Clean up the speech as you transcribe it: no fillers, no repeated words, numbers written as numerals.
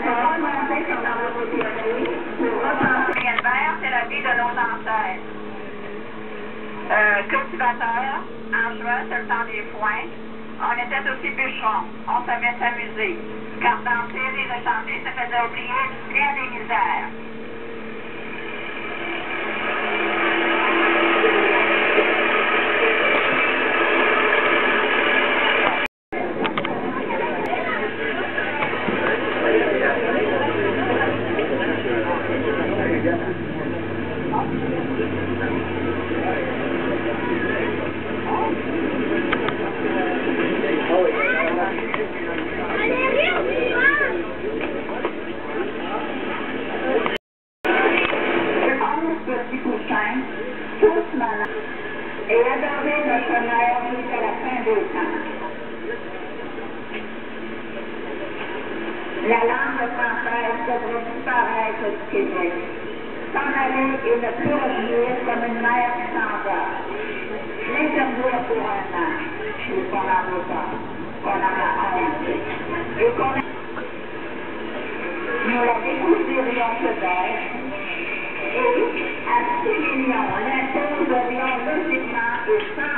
parole montée sur la théorie pour repenser. Le vert, c'est la vie de nos ancêtres. Cultivateurs, en juin, c'est le temps des foins. On était aussi bûcherons. On savait s'amuser. Car danser, rire et chanter, ça faisait oublier bien des misères. Tous malades, et adorer notre mère jusqu'à la fin des temps. La langue française devrait disparaître du Québec, s'en aller et ne plus revenir comme une mère qui s'en va. L'interdire pour un an, et qu'on n'en veut pas, qu'on en a honte, et qu'on nous la découvrions peut-être, et à 6 millions, l'imposerions logiquement et sans